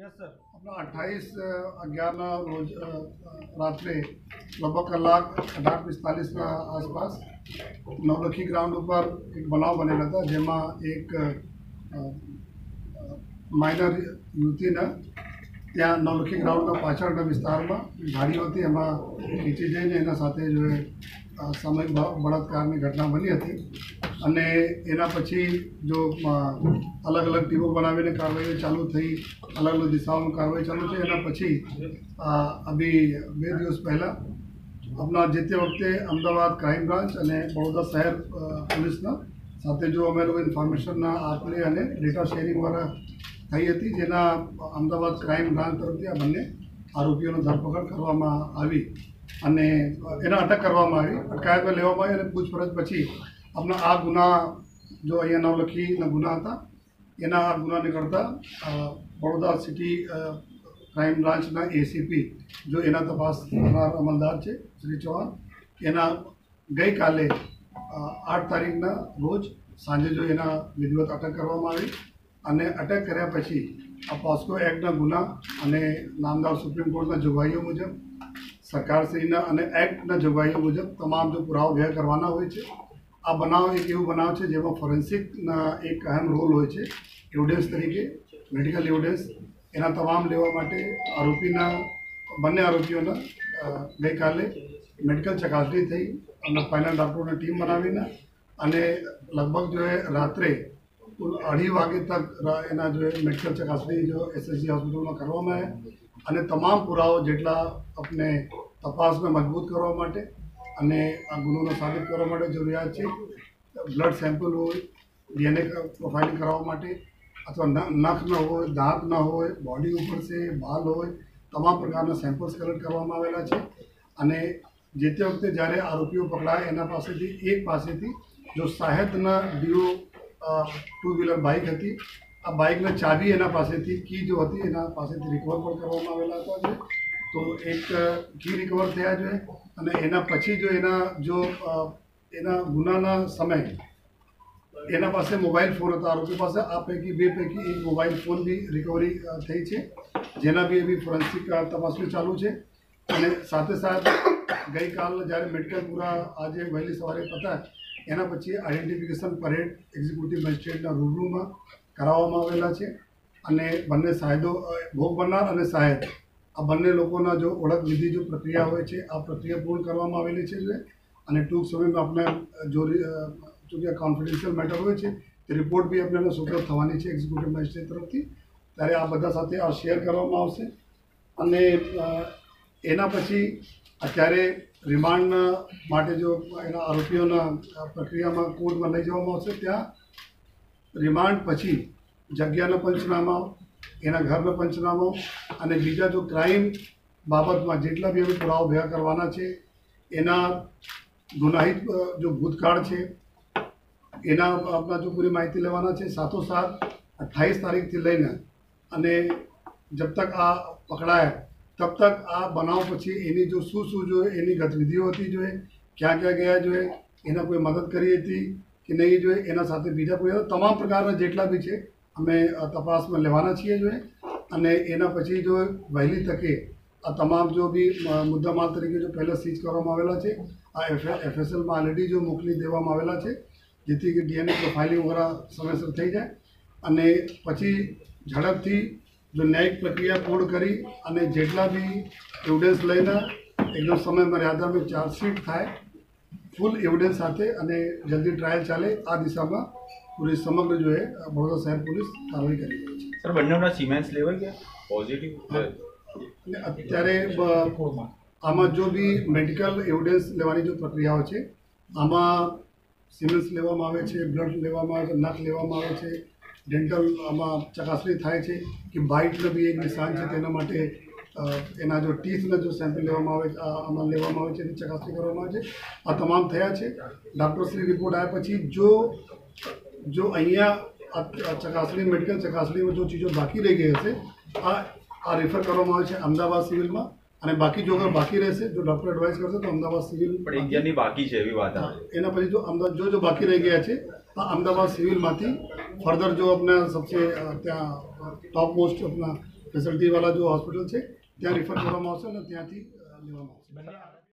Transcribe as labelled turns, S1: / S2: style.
S1: Yes sir.
S2: अपना 28/11 रोज रात्रे लगभग कलाक 18:45 आसपास नवलखी ग्राउंड पर एक बनाव बनेला था जेમાં एक માઇનર યુવતીને ત્યાં નવલખી ગ્રાઉન્ડના પાછળના વિસ્તારમાં ગાડીઓ હતી એમાં ખીંચી જઈને એના સાથે જો સામૂહિક બળાત્કારની ઘટના બની હતી અને એના પછી જો અલગ અલગ ટીમો બનાવીને કાર્યવાહી ચાલુ થઈ, અલગ અલગ દિશાઓમાં કાર્યવાહી ચાલુ થઈ. એના પછી અભી 2 દિવસ પહેલાં આપણા જે તે વખતે અમદાવાદ ક્રાઇમ બ્રાન્ચ અને બરોડા શહેર પોલીસના સાથે જો અમે લોકો ઇન્ફોર્મેશનના આપલે અને ડેટા શેરિંગ દ્વારા થઈ હતી, જેના અમદાવાદ ક્રાઇમ બ્રાન્ચ તરફથી આ બંને આરોપીઓનો ધરપકડ કરવામાં આવી અને એના અટક કરવામાં આવી, અટકાયતમાં લેવામાં આવી અને પૂછપરછ પછી આપણા આ ગુના જો અહીંયા નવલખીના ગુના હતા એના આ ગુના નીકળતા બરોડા સિટી ક્રાઇમ બ્રાન્ચના એસીપી જો એના તપાસ કરનાર અમલદાર છે શ્રી ચૌહાણ, એના ગઈકાલે 8 તારીખના રોજ સાંજે જો એના વિધિવત અટક કરવામાં આવી અને અટક કર્યા પછી આ પોસ્કો એક્ટના ગુના અને નામદાર સુપ્રીમ કોર્ટના જોગવાઈઓ મુજબ સરકારશ્રીના અને એક્ટના જોગવાઈઓ મુજબ તમામ જો પુરાવો ભેગા કરવાના હોય છે. આ બનાવ એક એવો બનાવ છે જેમાં ફોરેન્સિકના એક અહેમ રોલ હોય છે એવિડન્સ તરીકે, મેડિકલ એવિડન્સ. એના તમામ લેવા માટે આરોપીના બંને આરોપીઓના ગઈકાલે મેડિકલ ચકાસણી થઈ અને ફાઇનલ ડૉક્ટરોની ટીમ બનાવીને અને લગભગ જો રાત્રે 2:30 વાગે તક એના જો મેડિકલ ચકાસણી જો એસએસજી હોસ્પિટલમાં કરવામાં આવ્યા અને તમામ પુરાવો જેટલા આપણે તપાસને મજબૂત કરવા માટે અને આ ગુનોને સાબિત કરવા માટે જરૂરિયાત છે, બ્લડ સેમ્પલ હોય, DNA પ્રોફાઇલિંગ કરાવવા માટે અથવા નખ ન હોય, દાંત ન હોય, બોડી ઉપર છે, બાલ હોય, તમામ પ્રકારના સેમ્પલ્સ કલેક્ટ કરવામાં આવેલા છે. અને જે તે વખતે જ્યારે આરોપીઓ પકડાય એના પાસેથી જો સાહેદના ડીઓ 2 વ્હીલર બાઇક હતી, આ બાઇકના ચાવી એના પાસેથી કી જો હતી એના પાસેથી રિકવર પણ કરવામાં આવેલા હતા. તો એક કી રિકવર થયા છે અને એના પછી જો એના ગુનાના સમયે એના પાસે મોબાઈલ ફોન હતા આરોપી પાસે. આ પૈકી 2 પૈકી એક મોબાઈલ ફોન બી રિકવરી થઈ છે, જેના બી એવી ફોરેન્સિક તપાસણી ચાલુ છે. અને સાથે સાથે ગઈકાલ જ્યારે મેડિકલ પૂરા આજે વહેલી સવારે પતાય એના પછી આઈડેન્ટિફિકેશન પરેડ એક્ઝિક્યુટિવ મેજિસ્ટ્રેટના રૂબરૂમાં કરાવવામાં આવેલા છે અને બંને સાહેદો ભોગ બનનાર અને સાહેદ આ બંને લોકોના જો ઓળખ વિધિ જો પ્રક્રિયા હોય છે આ પ્રક્રિયા પૂર્ણ કરવામાં આવેલી છે અને ટૂંક સમયમાં આપણે જો કોન્ફિડન્શિયલ મેટર હોય છે તે રિપોર્ટ બી આપણને સુપ્રત થવાની છે એક્ઝિક્યુટિવ મેજિસ્ટ્રેટ તરફથી, ત્યારે આ બધા સાથે આ શેર કરવામાં આવશે. અને એના પછી અત્યારે રિમાન્ડ માટે જો એના આરોપીઓના પ્રક્રિયામાં કોર્ટમાં લઈ જવામાં આવશે, ત્યાં રિમાન્ડ પછી જગ્યાના પંચનામા, એના ઘરના પંચનામો અને બીજા જો ક્રાઇમ બાબતમાં જેટલા બી અમે પુરાવો ભેગા કરવાના છે, એના ગુનાહિત જો ભૂતકાળ છે એના આપણા જો પૂરી માહિતી લેવાના છે. સાથોસાથ 28 તારીખથી લઈને અને જબ તક આ પકડાય તબ તક આ બનાવ પછી એની જો શું જો એની ગતિવિધિઓ હતી જોઈએ, ક્યાં ક્યાં ગયા જોઈએ, એના કોઈ મદદ કરી હતી કે નહીં જોઈએ, એના સાથે બીજા કોઈ તમામ પ્રકારના જેટલા બી છે અમે તપાસમાં લેવાના છીએ જોઈએ. અને એના પછી જો વહેલી તકે આ તમામ જો બી મુદ્દામાલ તરીકે જો પહેલાં સીઝ કરવામાં આવેલા છે આ FSLમાં ઓલરેડી જો મોકલી દેવામાં આવેલા છે, જેથી કે DNA પ્રોફાઇલિંગ વગેરે સમયસર થઈ જાય અને પછી ઝડપથી જો ન્યાયિક પ્રક્રિયા પૂર્ણ કરી અને જેટલા બી એવિડન્સ લઈને એકદમ સમય મર્યાદામાં ચાર્જશીટ થાય ફૂલ એવિડન્સ સાથે અને જલ્દી ટ્રાયલ ચાલે આ દિશામાં પૂરી સમગ્ર જો બરોડા શહેર પોલીસ કાર્યવાહી કરી રહી છે.
S1: સર, બંનેના સિમેન્સ લેવાઈ ગયા પોઝિટિવ?
S2: અત્યારે આમાં જો બી મેડિકલ એવિડન્સ લેવાની જો પ્રક્રિયાઓ છે આમાં સિમેન્સ લેવામાં આવે છે, બ્લડ લેવામાં આવે છે, નખ લેવામાં આવે છે, ડેન્ટલ આમાં ચકાસણી થાય છે કે બાઇટનો બી એક નિશાન છે તેના માટે એના જો ટીથના જો સેમ્પલ લેવામાં આવે આમાં લેવામાં આવે છે એની ચકાસણી કરવામાં આવે છે. આ તમામ થયા છે. ડૉક્ટરશ્રી રિપોર્ટ આવ્યા પછી જો અહીંયા ચકાસણી મેડિકલ ચકાસણીમાં જો ચીજો બાકી રહી ગઈ હશે આ રેફર કરવામાં આવે છે અમદાવાદ સિવિલમાં અને બાકી જો અગર બાકી રહેશે જો ડૉક્ટર એડવાઇસ કરશે તો અમદાવાદ સિવિલ
S1: પણ ઇન્ડિયાની બાકી છે એવી વાત આવે.
S2: એના પછી જો અમદાવાદ જો બાકી રહી ગયા છે આ અમદાવાદ સિવિલમાંથી ફર્ધર જો अपना सबसे ત્યાં टॉप मोस्ट अपना ફેસિલિટીવાળા જો હોસ્પિટલ છે ત્યાં રિફર કરવામાં આવશે અને ત્યાંથી લેવામાં આવશે.